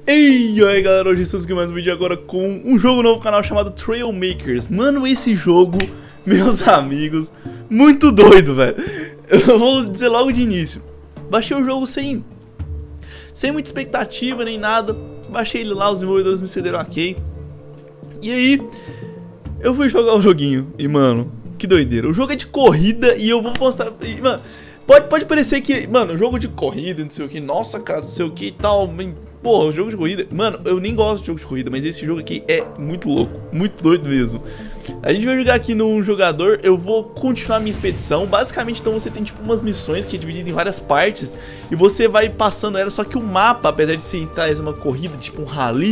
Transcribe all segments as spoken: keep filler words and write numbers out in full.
E aí galera, hoje estamos aqui mais um vídeo agora com um jogo novo no canal chamado Trailmakers. Mano, esse jogo, meus amigos, muito doido, velho. Eu vou dizer logo de início, baixei o jogo sem Sem muita expectativa nem nada. Baixei ele lá, os desenvolvedores me cederam ok. E aí, eu fui jogar o joguinho e mano, que doideira. O jogo é de corrida e eu vou postar e, mano, pode, pode parecer que, mano, jogo de corrida, não sei o que. Nossa, cara, não sei o que e tal. Pô, jogo de corrida, mano, eu nem gosto de jogo de corrida, mas esse jogo aqui é muito louco, muito doido mesmo. A gente vai jogar aqui num jogador, eu vou continuar minha expedição. Basicamente, então você tem tipo umas missões que é dividida em várias partes e você vai passando ela, só que o mapa, apesar de ser uma corrida, tipo um rally,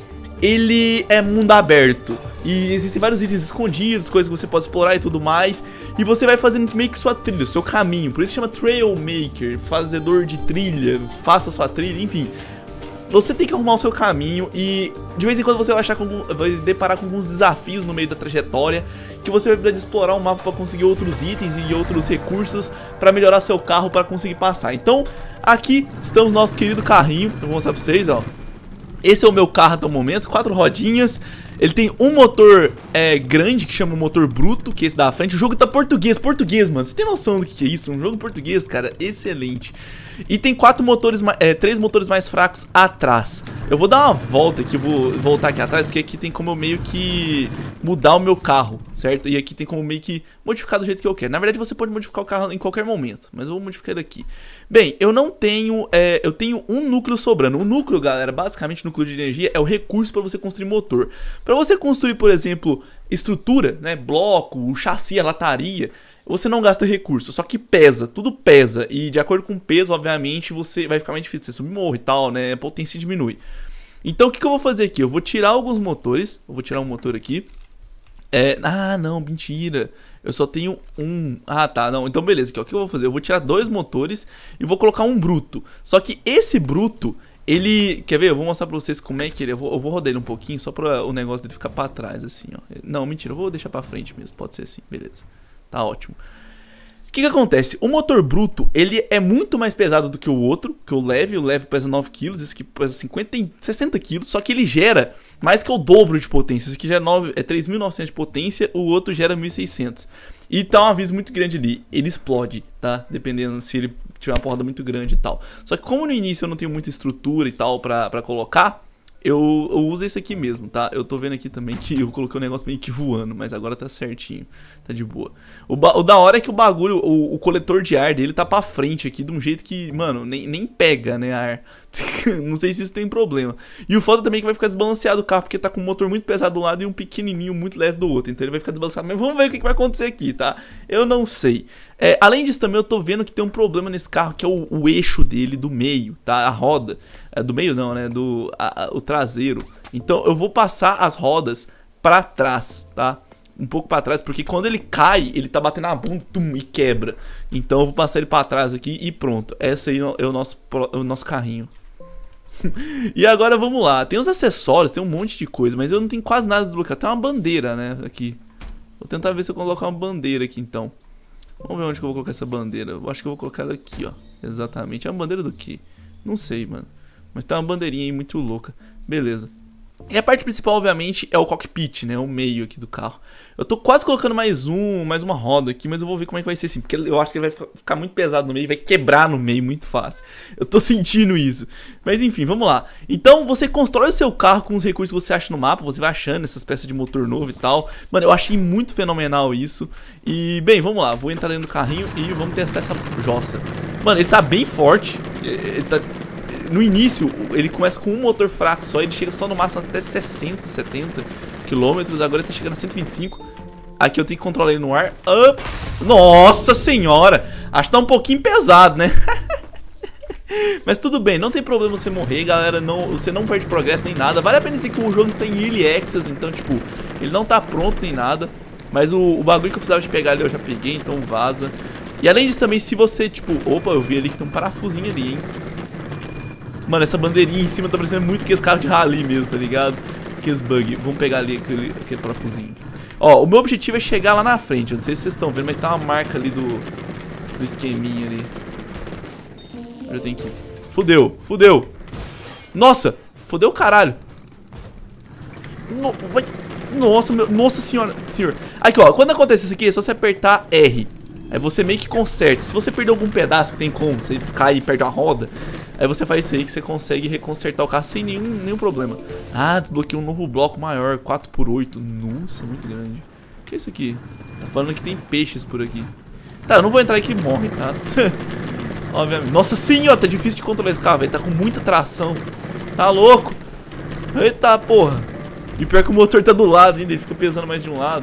ele é mundo aberto. E existem vários itens escondidos, coisas que você pode explorar e tudo mais. E você vai fazendo meio que sua trilha, seu caminho. Por isso chama Trailmaker, fazedor de trilha, faça sua trilha, enfim. Você tem que arrumar o seu caminho e de vez em quando você vai, achar com, vai deparar com alguns desafios no meio da trajetória, que você vai precisar de explorar o mapa para conseguir outros itens e outros recursos para melhorar seu carro para conseguir passar. Então aqui estamos nosso querido carrinho, eu vou mostrar para vocês, ó. Esse é o meu carro até o momento, quatro rodinhas. Ele tem um motor é, grande, que chama motor bruto, que é esse da frente. O jogo tá português, português, mano. Você tem noção do que é isso? Um jogo português, cara, excelente. E tem quatro motores, é, três motores mais fracos atrás. Eu vou dar uma volta aqui, eu vou voltar aqui atrás, porque aqui tem como eu meio que mudar o meu carro, certo? E aqui tem como meio que modificar do jeito que eu quero. Na verdade, você pode modificar o carro em qualquer momento, mas eu vou modificar ele aqui. Bem, eu não tenho, é, eu tenho um núcleo sobrando. O núcleo, galera, basicamente o núcleo de energia é o recurso para você construir motor. Para você construir, por exemplo, estrutura, né, bloco, o chassi, a lataria, você não gasta recurso, só que pesa, tudo pesa. E de acordo com o peso, obviamente, você vai ficar mais difícil, você subir morre e tal, né, a potência diminui. Então o que, que eu vou fazer aqui? Eu vou tirar alguns motores, eu vou tirar um motor aqui. É, ah, não, mentira. Eu só tenho um. Ah, tá, não. Então beleza, aqui, ó, o que eu vou fazer? Eu vou tirar dois motores e vou colocar um bruto. Só que esse bruto, ele... Quer ver? Eu vou mostrar pra vocês como é que ele... Eu vou, eu vou rodar ele um pouquinho só pra o negócio dele ficar pra trás, assim, ó. Não, mentira, eu vou deixar pra frente mesmo. Pode ser assim, beleza. Tá ótimo. O que que acontece? O motor bruto, ele é muito mais pesado do que o outro, que o leve. O leve pesa nove quilos, esse aqui pesa cinquenta, sessenta quilos. Só que ele gera mais que o dobro de potência. Esse aqui já é, é três mil e novecentos de potência, o outro gera mil e seiscentos. E tá um aviso muito grande ali, ele explode, tá? Dependendo se ele tiver uma porta muito grande e tal. Só que como no início eu não tenho muita estrutura e tal pra, pra colocar, eu, eu uso esse aqui mesmo, tá? Eu tô vendo aqui também que eu coloquei o negócio meio que voando, mas agora tá certinho, tá de boa. O, o da hora é que o bagulho, o, o coletor de ar dele tá pra frente aqui de um jeito que, mano, nem, nem pega, né, ar. Não sei se isso tem problema. E o foda também é que vai ficar desbalanceado o carro, porque tá com um motor muito pesado de um lado e um pequenininho muito leve do outro. Então ele vai ficar desbalanceado, mas vamos ver o que, que vai acontecer aqui, tá? Eu não sei. É, além disso também eu tô vendo que tem um problema nesse carro, que é o, o eixo dele do meio, tá? A roda, é, do meio não, né? Do, a, a, o traseiro. Então eu vou passar as rodas pra trás, tá? Um pouco pra trás, porque quando ele cai, ele tá batendo na bunda tum, e quebra. Então eu vou passar ele pra trás aqui e pronto. Esse aí é o nosso, o nosso carrinho. E agora vamos lá. Tem os acessórios, tem um monte de coisa, mas eu não tenho quase nada desbloqueado. Tem uma bandeira, né, aqui. Vou tentar ver se eu coloco uma bandeira aqui, então. Vamos ver onde que eu vou colocar essa bandeira. Eu acho que eu vou colocar ela aqui, ó. Exatamente. É uma bandeira do quê? Não sei, mano. Mas tem uma bandeirinha aí muito louca. Beleza. E a parte principal, obviamente, é o cockpit, né? O meio aqui do carro. Eu tô quase colocando mais um, mais uma roda aqui, mas eu vou ver como é que vai ser assim. Porque eu acho que ele vai ficar muito pesado no meio e vai quebrar no meio muito fácil. Eu tô sentindo isso. Mas enfim, vamos lá. Então você constrói o seu carro com os recursos que você acha no mapa. Você vai achando essas peças de motor novo e tal. Mano, eu achei muito fenomenal isso. E, bem, vamos lá. Vou entrar dentro do carrinho e vamos testar essa jossa. Mano, ele tá bem forte. Ele tá... No início, ele começa com um motor fraco só, ele chega só no máximo até sessenta, setenta quilômetros, agora ele tá chegando a cento e vinte e cinco. Aqui eu tenho que controlar ele no ar. Up. Nossa senhora! Acho que tá um pouquinho pesado, né? Mas tudo bem, não tem problema você morrer, galera, não, você não perde progresso nem nada. Vale a pena dizer que o jogo está em Early Access, então, tipo, ele não tá pronto nem nada. Mas o, o bagulho que eu precisava de pegar ali eu já peguei, então vaza. E além disso também, se você, tipo... Opa, eu vi ali que tem um parafusinho ali, hein? Mano, essa bandeirinha em cima tá parecendo muito que esse carro de rally mesmo, tá ligado? Que esse bug. Vamos pegar ali aquele, aquele parafusinho. Ó, o meu objetivo é chegar lá na frente. Eu não sei se vocês estão vendo, mas tá uma marca ali do, do esqueminha ali. Eu tenho que... Fudeu, fudeu. Nossa, Fodeu o caralho. No, vai... Nossa, meu... Nossa senhora. Senhor. Aqui, ó. Quando acontece isso aqui, é só você apertar R. Aí você meio que conserta. Se você perder algum pedaço que tem como, você cai e perde a roda, aí você faz isso aí que você consegue reconsertar o carro sem nenhum, nenhum problema. Ah, desbloqueei um novo bloco maior, quatro por oito. Nossa, muito grande. O que é isso aqui? Tá falando que tem peixes por aqui. Tá, eu não vou entrar aqui e morre, tá? Obviamente. Nossa senhora, tá difícil de controlar esse carro, velho. Tá com muita tração. Tá louco? Eita porra. E pior que o motor tá do lado ainda, ele fica pesando mais de um lado.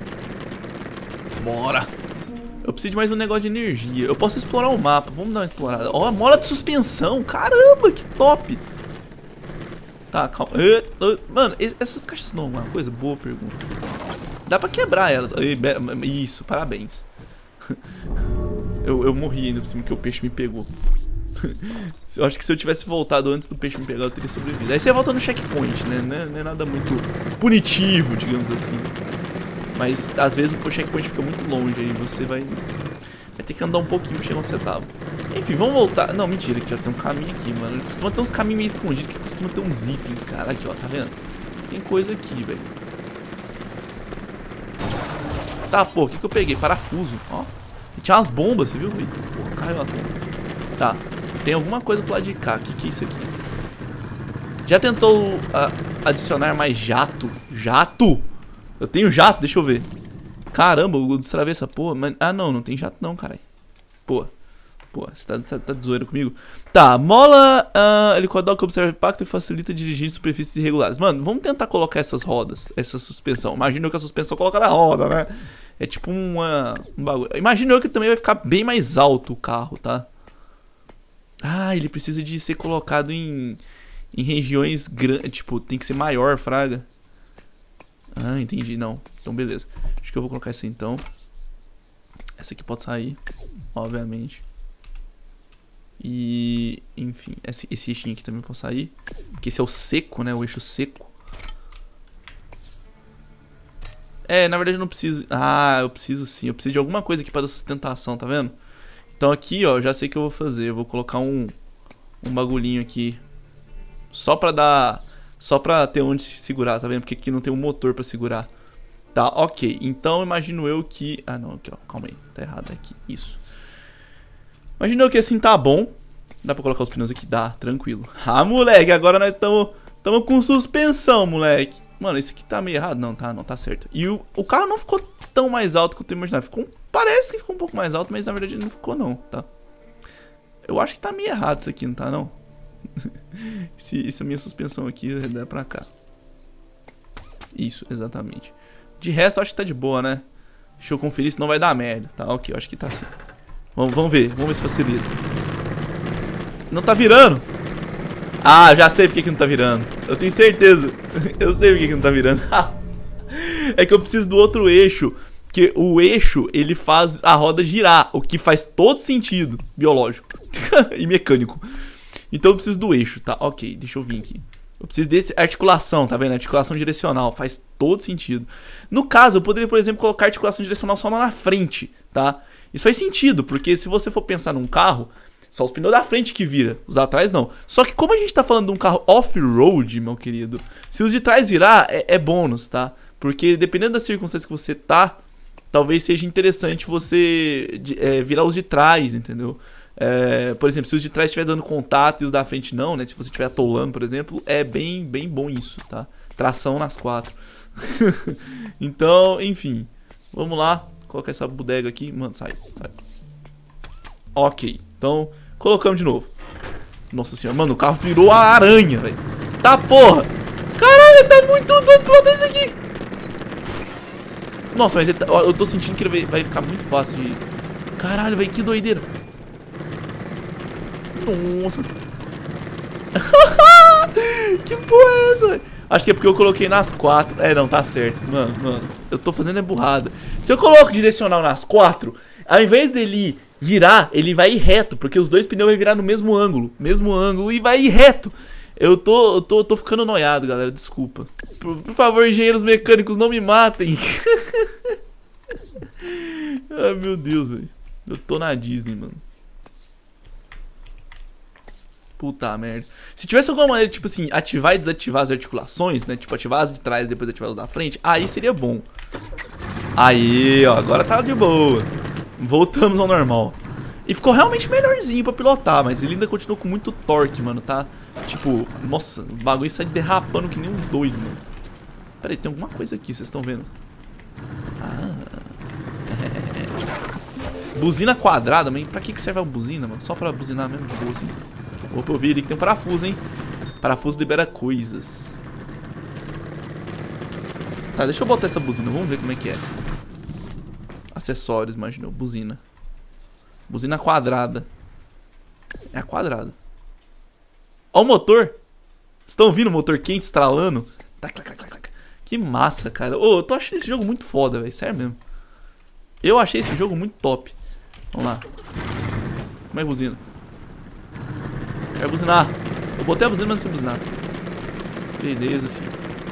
Bora. Eu preciso de mais um negócio de energia. Eu posso explorar o mapa. Vamos dar uma explorada. Ó, a mola de suspensão. Caramba, que top. Tá, calma. Mano, essas caixas não, uma coisa boa pergunta. Dá pra quebrar elas. Isso, parabéns. Eu, eu morri ainda por cima que o peixe me pegou. Eu acho que se eu tivesse voltado antes do peixe me pegar, eu teria sobrevivido. Aí você volta no checkpoint, né? Não é, não é nada muito punitivo, digamos assim. Mas às vezes o checkpoint fica muito longe, aí você vai vai ter que andar um pouquinho pra chegar onde você tava. Enfim, vamos voltar. Não, mentira, aqui ó, tem um caminho aqui, mano. Costuma ter uns caminhos meio escondidos, que costuma ter uns itens, cara. Aqui ó, tá vendo? Tem coisa aqui, velho. Tá, pô, o que que eu peguei? Parafuso, ó. E tinha umas bombas, você viu? Eita, porra, caiu umas bombas. Tá, tem alguma coisa pro lado de cá. O que que é isso aqui? Já tentou a, adicionar mais jato? Jato? Eu tenho jato, deixa eu ver. Caramba, eu destravei essa porra. Mas... Ah, não, não tem jato não, caralho. Pô, pô, você tá, você tá de zoeira comigo? Tá, mola uh, helicóptero que observa o impacto e facilita dirigir em superfícies irregulares. Mano, vamos tentar colocar essas rodas, essa suspensão. Imagina eu que a suspensão coloca na roda, né? É tipo uma, um bagulho. Imagina eu que também vai ficar bem mais alto o carro, tá? Ah, ele precisa de ser colocado em, em regiões grandes. Tipo, tem que ser maior, fraga. Ah, entendi, não. Então beleza. Acho que eu vou colocar essa então. Essa aqui pode sair, obviamente. E, enfim, esse, esse eixinho aqui também pode sair. Porque esse é o seco, né? O eixo seco. É, na verdade eu não preciso. Ah, eu preciso sim. Eu preciso de alguma coisa aqui para dar sustentação, tá vendo? Então aqui, ó, já sei o que eu vou fazer. Eu vou colocar um, um bagulhinho aqui. Só pra dar... Só pra ter onde se segurar, tá vendo? Porque aqui não tem um motor pra segurar. Tá, ok. Então imagino eu que... Ah, não, aqui, ó. Calma aí. Tá errado aqui. Isso. Imagino eu que assim tá bom. Dá pra colocar os pneus aqui? Dá, tranquilo. Ah, moleque, agora nós estamos Tamo com suspensão, moleque. Mano, esse aqui tá meio errado. Não, tá, não, tá certo. E o, o carro não ficou tão mais alto que eu imaginava. Ficou, parece que ficou um pouco mais alto, mas na verdade não ficou não, tá? Eu acho que tá meio errado isso aqui, não tá não? Esse, essa minha suspensão aqui dá pra cá. Isso, exatamente. De resto, eu acho que tá de boa, né? Deixa eu conferir se não vai dar merda. Tá, ok, eu acho que tá assim. Vamos, vamos ver, vamos ver se facilita. Não tá virando. Ah, já sei porque que não tá virando. Eu tenho certeza. Eu sei porque que não tá virando. É que eu preciso do outro eixo. Porque o eixo, ele faz a roda girar. O que faz todo sentido biológico e mecânico. Então eu preciso do eixo, tá? Ok, deixa eu vir aqui. Eu preciso desse articulação, tá vendo? Articulação direcional, faz todo sentido. No caso, eu poderia, por exemplo, colocar articulação direcional só na frente, tá? Isso faz sentido, porque se você for pensar num carro, só os pneus da frente que vira, os atrás não. Só que como a gente tá falando de um carro off-road, meu querido, se os de trás virar, é, é bônus, tá? Porque dependendo das circunstâncias que você tá, talvez seja interessante você é, virar os de trás, entendeu? É, por exemplo, se os de trás estiver dando contato e os da frente não, né? Se você estiver atolando, por exemplo, é bem, bem bom isso, tá? Tração nas quatro. Então, enfim. Vamos lá. Colocar essa bodega aqui. Mano, sai, sai. Ok. Então, colocamos de novo. Nossa senhora, mano, o carro virou a aranha, velho. Tá, porra. Caralho, tá muito doido pra botar isso aqui. Nossa, mas ele tá, eu tô sentindo que ele vai, vai ficar muito fácil de... Caralho, velho, que doideira. Nossa. Que porra é essa, velho? Acho que é porque eu coloquei nas quatro. É, não, tá certo. Mano, mano, eu tô fazendo é burrada. Se eu coloco direcional nas quatro, ao invés dele virar, ele vai ir reto, porque os dois pneus vão virar no mesmo ângulo. Mesmo ângulo e vai ir reto. Eu tô, eu tô, tô ficando noiado, galera, desculpa. Por, por favor, engenheiros mecânicos, não me matem. Ai, meu Deus, velho. Eu tô na Disney, mano. Puta merda. Se tivesse alguma maneira, tipo assim, ativar e desativar as articulações, né? Tipo, ativar as de trás e depois ativar as da frente, aí seria bom. Aí, ó, agora tá de boa. Voltamos ao normal. E ficou realmente melhorzinho pra pilotar, mas ele ainda continua com muito torque, mano, tá? Tipo, nossa, o bagulho sai derrapando que nem um doido, mano. Pera aí, tem alguma coisa aqui, vocês estão vendo? Ah. É. Buzina quadrada, mas pra que que serve a buzina, mano? Só pra buzinar mesmo, de boa, assim. Opa, eu vi ali que tem um parafuso, hein? Parafuso libera coisas. Tá, deixa eu botar essa buzina, vamos ver como é que é. Acessórios, imaginou, buzina. Buzina quadrada. É a quadrada. Ó o motor. Vocês estão ouvindo o motor quente estralando? Que massa, cara. Ô, eu tô achando esse jogo muito foda, velho. Sério mesmo. Eu achei esse jogo muito top. Vamos lá. Como é que buzina? Quero buzinar. Eu botei a buzina, mas não sei buzinar. Beleza, assim.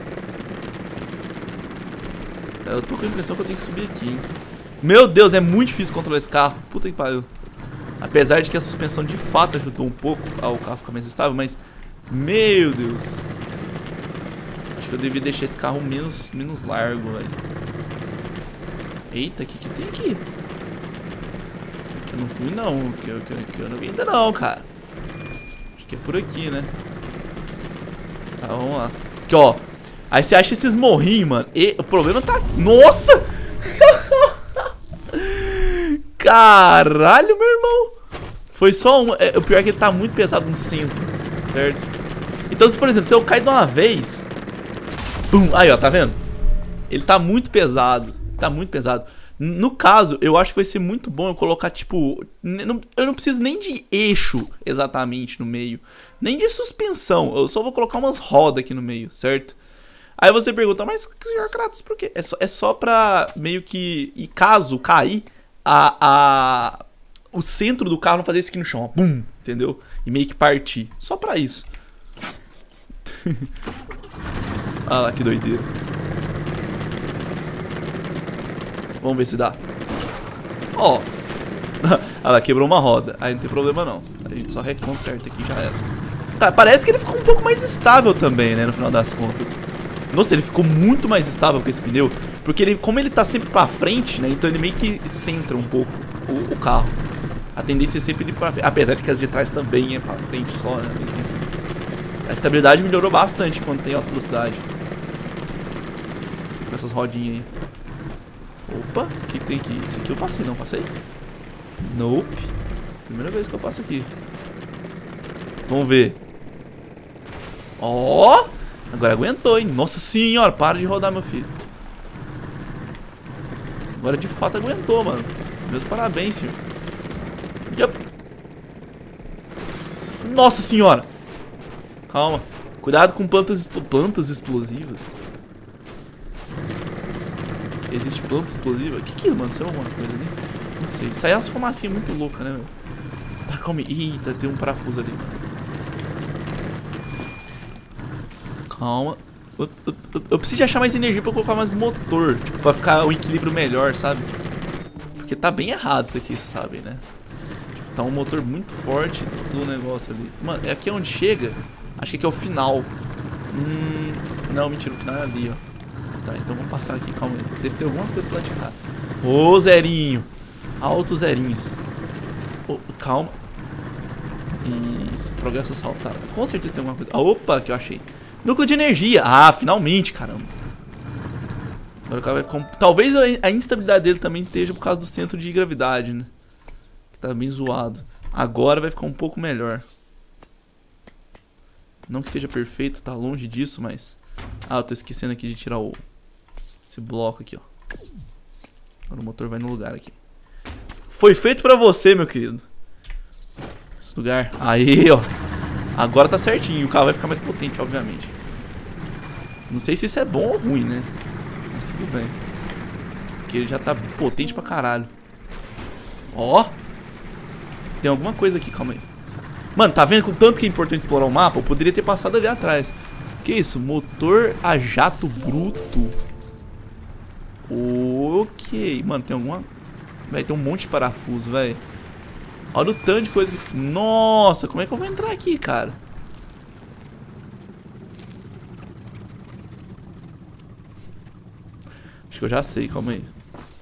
Eu tô com a impressão que eu tenho que subir aqui, hein. Meu Deus, é muito difícil controlar esse carro. Puta que pariu. Apesar de que a suspensão de fato ajudou um pouco ao carro ficar mais estável, mas... Meu Deus. Acho que eu devia deixar esse carro menos, menos largo, velho. Eita, o que que tem aqui? Eu não fui não, que eu, que, eu, que eu não vi ainda não, cara. Acho que é por aqui, né? Tá, vamos lá. Aqui, ó. Aí você acha esses morrinhos, mano. E o problema tá... Nossa! Caralho, meu irmão. Foi só um... É, o pior é que ele tá muito pesado no centro, certo? Então, se, por exemplo, se eu cair de uma vez... Bum, aí, ó, tá vendo? Ele tá muito pesado. Tá muito pesado. No caso, eu acho que vai ser muito bom eu colocar, tipo... Eu não preciso nem de eixo exatamente no meio. Nem de suspensão. Eu só vou colocar umas rodas aqui no meio, certo? Aí você pergunta, mas, senhor Kratos, por quê? É só, é só pra meio que... E caso cair... A, a, o centro do carro não fazer isso aqui no chão, ó. Bum, entendeu? E meio que partir. Só pra isso. Ah lá, que doideira. Vamos ver se dá. Ó. Ah lá, quebrou uma roda. Aí não tem problema não. A gente só reconserta aqui e já era. Tá, parece que ele ficou um pouco mais estável também, né? No final das contas. Nossa, ele ficou muito mais estável com esse pneu. Porque ele, como ele tá sempre pra frente, né? Então ele meio que centra um pouco o, o carro. A tendência é sempre ir pra frente. Apesar de que as de trás também é pra frente só, né? Mas, enfim. A estabilidade melhorou bastante quando tem alta velocidade. Com essas rodinhas aí. Opa, o que tem aqui? Esse aqui eu passei, não passei? Nope. Primeira vez que eu passo aqui. Vamos ver. Ó! Oh! Agora aguentou, hein? Nossa senhora, para de rodar, meu filho. Agora de fato aguentou, mano. Meus parabéns, senhor. Yep. Nossa senhora. Calma. Cuidado com plantas, plantas explosivas. Existe planta explosiva? O que que é, mano? Saiu alguma coisa ali? Não sei. Saiu umas fumacinhas muito loucas, né, meu? Tá, calma aí. Eita, tem um parafuso ali, mano. Calma. Eu, eu, eu, eu preciso de achar mais energia pra colocar mais motor. Tipo, pra ficar o equilíbrio melhor, sabe? Porque tá bem errado isso aqui, vocês sabem, né? Tipo, tá um motor muito forte do negócio ali. Mano, é aqui onde chega. Acho que aqui é o final. Hum, não, mentira, o final é ali, ó. Tá, então vamos passar aqui, calma aí. Deve ter alguma coisa pra lá de cá. Ô, zerinho. Altos zerinhos. Oh, calma. Isso, progresso saltado. Com certeza tem alguma coisa. Ah, opa, que eu achei. Núcleo de energia. Ah, finalmente, caramba. Agora o cara vai com... Talvez a instabilidade dele também esteja por causa do centro de gravidade, né? Que tá bem zoado. Agora vai ficar um pouco melhor. Não que seja perfeito, tá longe disso, mas... Ah, eu tô esquecendo aqui de tirar o... Esse bloco aqui, ó. Agora o motor vai no lugar aqui. Foi feito pra você, meu querido. Esse lugar. Aí, ó. Agora tá certinho. O carro vai ficar mais potente, obviamente. Não sei se isso é bom ou ruim, né? Mas tudo bem. Porque ele já tá potente pra caralho. Ó. Tem alguma coisa aqui, calma aí. Mano, tá vendo com tanto que é importante explorar o mapa? Eu poderia ter passado ali atrás. Que isso? Motor a jato bruto. Ok. Mano, tem alguma... Vai ter um monte de parafuso, velho. Olha o tanto de coisa que... Nossa, como é que eu vou entrar aqui, cara? Acho que eu já sei, calma aí.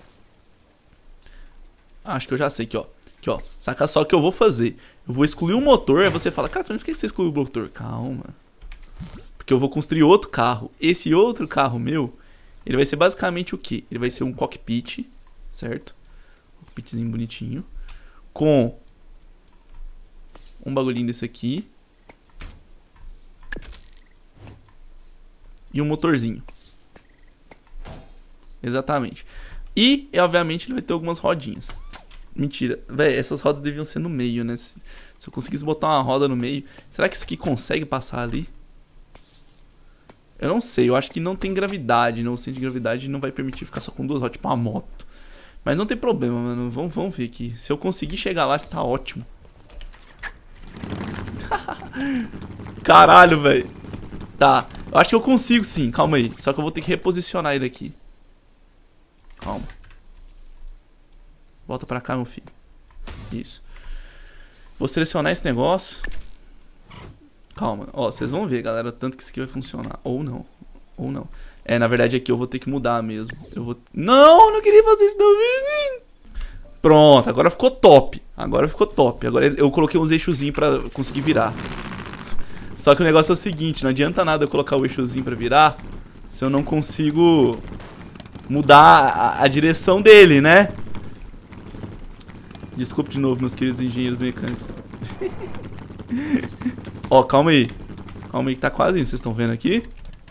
Acho que eu já sei, aqui ó. Aqui ó, saca só o que eu vou fazer. Eu vou excluir o motor, aí você fala, cara, mas por que você excluiu o motor? Calma. Porque eu vou construir outro carro. Esse outro carro meu, ele vai ser basicamente o quê? Ele vai ser um cockpit, certo? Um cockpitzinho bonitinho. Com um bagulhinho desse aqui. E um motorzinho. Exatamente. E, obviamente, ele vai ter algumas rodinhas. Mentira. Véi, essas rodas deviam ser no meio, né? Se, se eu conseguisse botar uma roda no meio... Será que isso aqui consegue passar ali? Eu não sei. Eu acho que não tem gravidade. Não, o centro de gravidade não vai permitir ficar só com duas rodas, tipo uma moto. Mas não tem problema, mano. Vamos, vamos ver aqui. Se eu conseguir chegar lá, tá ótimo. Caralho, velho. Tá. Eu acho que eu consigo sim. Calma aí. Só que eu vou ter que reposicionar ele aqui. Calma. Volta pra cá, meu filho. Isso. Vou selecionar esse negócio. Calma. Ó, vocês vão ver, galera, o tanto que isso aqui vai funcionar. Ou não. Ou não. É, na verdade aqui eu vou ter que mudar mesmo. Eu vou... Não, não queria fazer isso não. Pronto, agora ficou top. Agora ficou top. Agora eu coloquei uns eixozinhos pra conseguir virar. Só que o negócio é o seguinte, não adianta nada eu colocar o eixozinho pra virar se eu não consigo mudar a, a direção dele, né? Desculpe de novo, meus queridos engenheiros mecânicos. Ó, calma aí. Calma aí que tá quase indo. Vocês estão vendo aqui?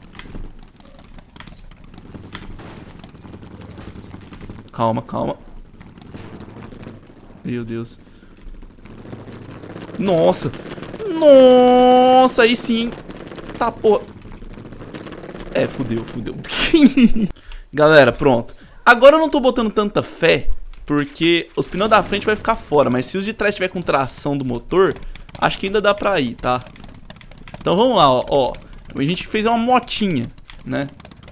Calma, calma. Meu Deus. Nossa. Nossa, aí sim. Tá, porra. É, fudeu, fudeu. Galera, pronto. Agora eu não tô botando tanta fé, porque os pneus da frente vai ficar fora. Mas se os de trás tiver com tração do motor, acho que ainda dá pra ir, tá? Então vamos lá, ó, ó. A gente fez uma motinha, né?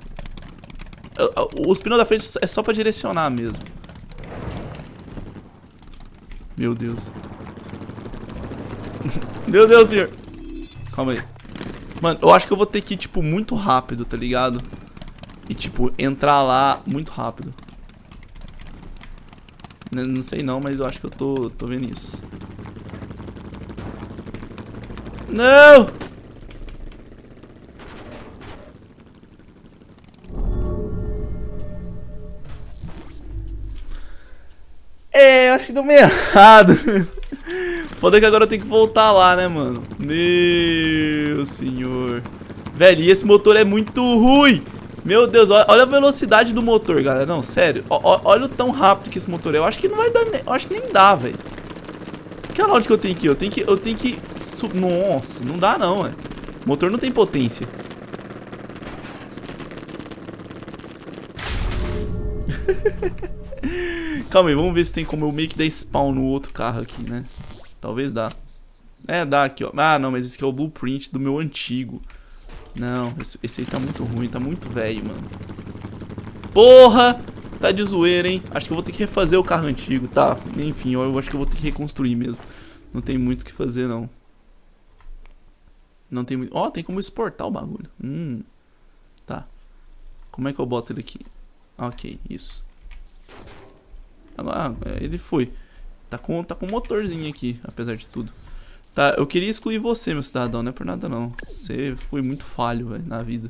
Os pneus da frente é só pra direcionar mesmo. Meu Deus. Meu Deus, senhor. Calma aí. Mano, eu acho que eu vou ter que ir, tipo, muito rápido, tá ligado? E, tipo, entrar lá muito rápido. Não sei não, mas eu acho que eu tô, tô vendo isso. Não! É, acho que deu meio errado. Foda que agora eu tenho que voltar lá, né, mano? Meu senhor. Velho, e esse motor é muito ruim. Meu Deus, olha a velocidade do motor, galera. Não, sério. Ó, olha o tão rápido que esse motor é. Eu acho que não vai dar. Eu acho que nem dá, velho. Que é onde que eu tenho que ir? Eu tenho que. Eu tenho que. Nossa, não dá não, velho. O motor não tem potência. Calma aí, vamos ver se tem como eu meio que dar spawn no outro carro aqui, né? Talvez dá. É, dá aqui, ó. Ah, não, mas esse aqui é o blueprint do meu antigo. Não, esse, esse aí tá muito ruim, tá muito velho, mano. Porra! Tá de zoeira, hein? Acho que eu vou ter que refazer o carro antigo, tá? Enfim, eu acho que eu vou ter que reconstruir mesmo. Não tem muito o que fazer, não. Não tem muito... Ó, oh, tem como exportar o bagulho. Hum. Tá. Como é que eu boto ele aqui? Ok, isso. Ah, ele foi. Tá com, tá com um motorzinho aqui, apesar de tudo. Tá, eu queria excluir você, meu cidadão, não é por nada não. Você foi muito falho, velho, na vida.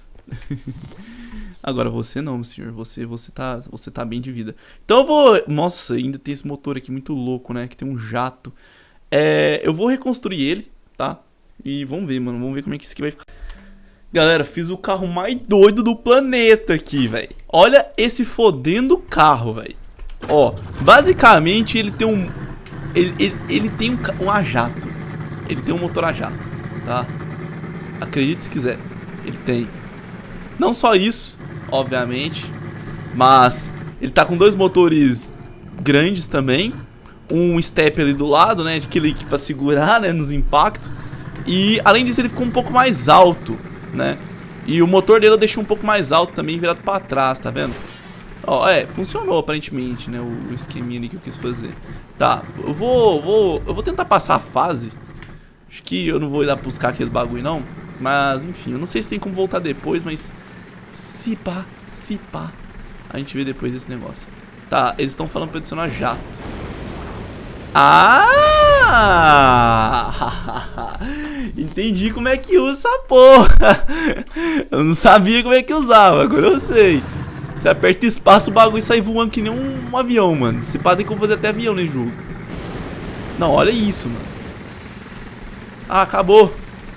Agora você não, meu senhor. Você, você, tá, você tá bem de vida. Então eu vou... Nossa, ainda tem esse motor aqui muito louco, né? Que tem um jato. É, eu vou reconstruir ele, tá? E vamos ver, mano. Vamos ver como é que isso aqui vai ficar. Galera, fiz o carro mais doido do planeta aqui, velho. Olha esse fodendo carro, velho. Ó, basicamente ele tem um... Ele, ele, ele tem um, um a jato. Ele tem um motor a jato, tá? Acredite se quiser. Ele tem. Não só isso, obviamente, mas ele tá com dois motores grandes também. Um step ali do lado, né? Aquele que pra segurar, né? Nos impactos. E além disso ele ficou um pouco mais alto, né? E o motor dele eu deixei um pouco mais alto também, virado pra trás, tá vendo? Ó, é, funcionou aparentemente, né? O, o esqueminha ali que eu quis fazer. Tá, eu vou, vou, eu vou tentar passar a fase. Acho que eu não vou ir lá buscar aqueles bagulho não. Mas, enfim, eu não sei se tem como voltar depois, mas... Se pá, se pá. A gente vê depois desse negócio. Tá, eles estão falando pra adicionar jato. Ah! Entendi como é que usa essa porra. Eu não sabia como é que usava, agora eu sei. Você aperta espaço, o bagulho sai voando que nem um, um avião, mano. Se pá, tem como fazer até avião nesse jogo. Não, olha isso, mano. Ah, acabou.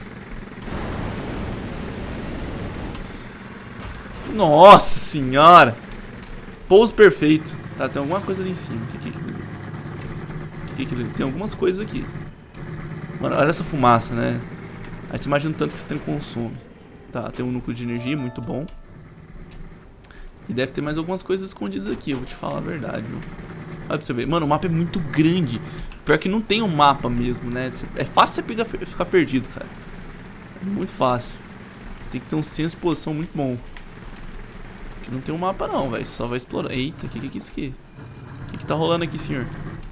Nossa senhora. Pouso perfeito. Tá, tem alguma coisa ali em cima. O que que é aquilo? O que que é aquilo? Tem algumas coisas aqui. Mano, olha essa fumaça, né? Aí você imagina o tanto que esse trem consome. Tá, tem um núcleo de energia muito bom. E deve ter mais algumas coisas escondidas aqui, eu vou te falar a verdade, viu? Olha pra você ver. Mano, o mapa é muito grande. Pior que não tem um mapa mesmo, né? É fácil você pegar, ficar perdido, cara. É muito fácil. Tem que ter um senso de posição muito bom. Aqui não tem um mapa não, velho. Só vai explorar. Eita, o que, que é isso aqui? O que, que tá rolando aqui, senhor?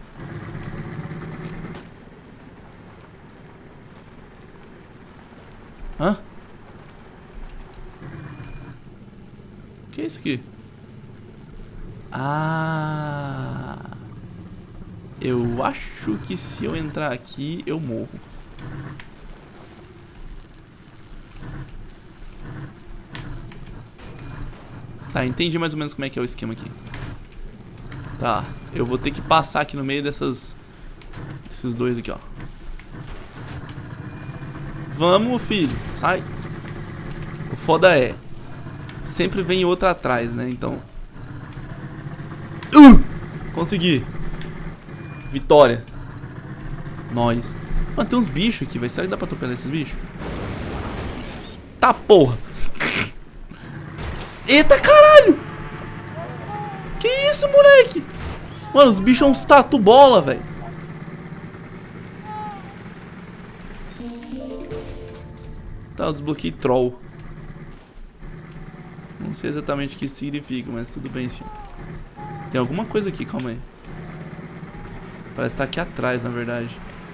Hã? O que é isso aqui? Ah... Eu acho que se eu entrar aqui, eu morro. Tá, entendi mais ou menos como é que é o esquema aqui. Tá, eu vou ter que passar aqui no meio dessas... Esses dois aqui, ó. Vamos, filho, sai. O foda é... Sempre vem outro atrás, né, então... Uh! Consegui. Vitória. Nós. Mano, tem uns bichos aqui, velho. Será que dá pra atropelar esses bichos? Tá, porra. Eita, caralho. Que isso, moleque? Mano, os bichos são uns tatu bola, velho. Tá, eu desbloqueei troll. Não sei exatamente o que isso significa, mas tudo bem, senhor. Tem alguma coisa aqui, calma aí. Parece que tá aqui atrás, na verdade.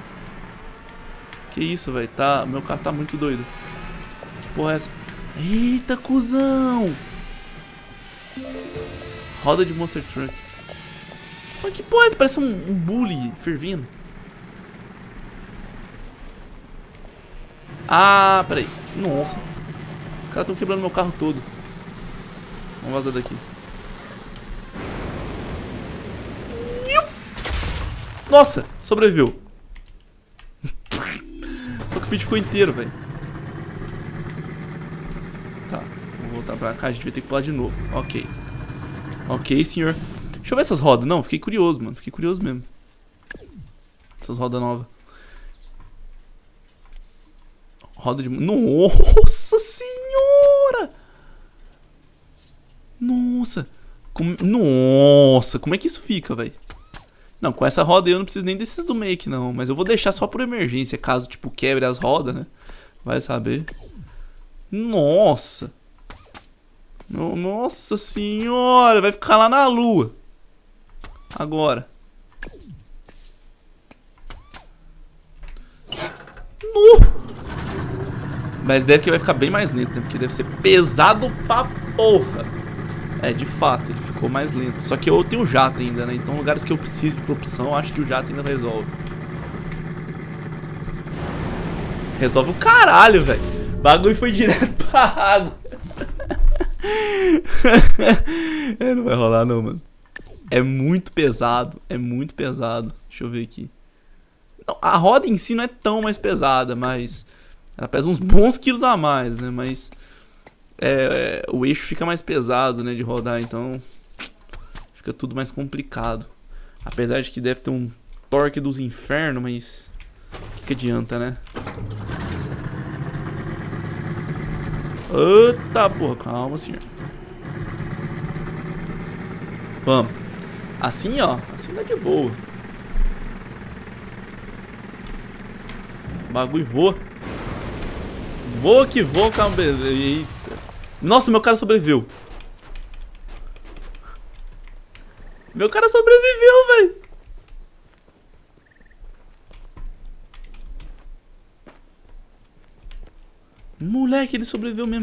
Que isso, velho? Tá... Meu carro tá muito doido. Que porra é essa? Eita, cuzão! Roda de Monster Truck. Mas que porra é essa? Parece um, um bully fervindo. Ah, peraí. Nossa. Os caras estão quebrando meu carro todo. Vamos vazar daqui. Nossa, sobreviveu. O cockpit ficou inteiro, velho. Tá, vou voltar pra cá. A gente vai ter que pular de novo. Ok. Ok, senhor. Deixa eu ver essas rodas. Não, fiquei curioso, mano. Fiquei curioso mesmo. Essas rodas novas. Roda de... Nossa senhora! Nossa. Como... Nossa, como é que isso fica, velho? Não, com essa roda eu não preciso nem desses do make, não. Mas eu vou deixar só por emergência, caso, tipo, quebre as rodas, né? Vai saber. Nossa. Nossa senhora. Vai ficar lá na lua. Agora. No. Mas deve que vai ficar bem mais lento, né? Porque deve ser pesado pra porra. É, de fato, ele ficou mais lento. Só que eu tenho jato ainda, né? Então lugares que eu preciso de propulsão, eu acho que o jato ainda resolve. Resolve o caralho, velho. O bagulho foi direto pra água. É, não vai rolar não, mano. É muito pesado, é muito pesado. Deixa eu ver aqui. Não, a roda em si não é tão mais pesada, mas... Ela pesa uns bons quilos a mais, né? Mas... É, é, o eixo fica mais pesado, né, de rodar, então fica tudo mais complicado. Apesar de que deve ter um torque dos infernos, mas o que, que adianta, né? Eita porra, calma, senhor. Vamos. Assim, ó, assim dá de boa. O bagulho voa. Voa que voa, calma. Eita. Nossa, meu cara sobreviveu. Meu cara sobreviveu, velho. Moleque, ele sobreviveu mesmo.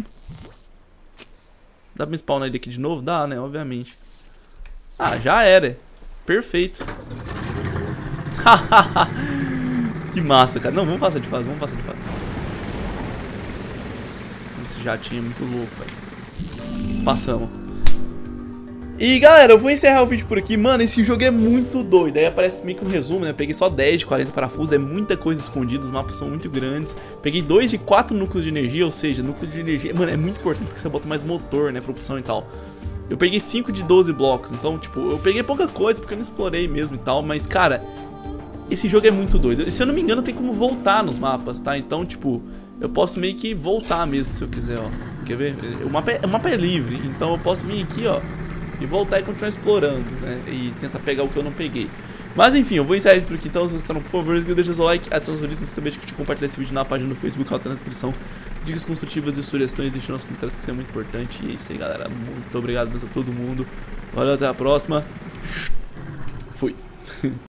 Dá pra me spawnar ele aqui de novo? Dá, né? Obviamente. Ah, já era. Perfeito. Que massa, cara. Não, vamos passar de fase, vamos passar de fase. Esse jatinho é muito louco, velho. Passamos. E galera, eu vou encerrar o vídeo por aqui. Mano, esse jogo é muito doido. Aí aparece meio que um resumo, né? Eu peguei só dez de quarenta parafusos. É muita coisa escondida, os mapas são muito grandes. Peguei dois de quatro núcleos de energia. Ou seja, núcleo de energia, mano, é muito importante porque você bota mais motor, né? Propulsão e tal. Eu peguei cinco de doze blocos. Então, tipo, eu peguei pouca coisa porque eu não explorei mesmo e tal. Mas, cara, esse jogo é muito doido. Se eu não me engano, tem como voltar nos mapas, tá? Então, tipo, eu posso meio que voltar mesmo se eu quiser, ó. Quer ver? O mapa é, o mapa é livre. Então eu posso vir aqui, ó, e voltar e continuar explorando, né? E tentar pegar o que eu não peguei. Mas enfim, eu vou encerrar por aqui. Então, se vocês gostaram, por favor, deixa seu like, adicione os favoritos, também de compartilhar esse vídeo na página do Facebook, ela tá na descrição. Dicas construtivas e sugestões, deixem nos comentários que isso é muito importante. E é isso aí, galera. Muito obrigado mesmo a todo mundo. Valeu, até a próxima. Fui.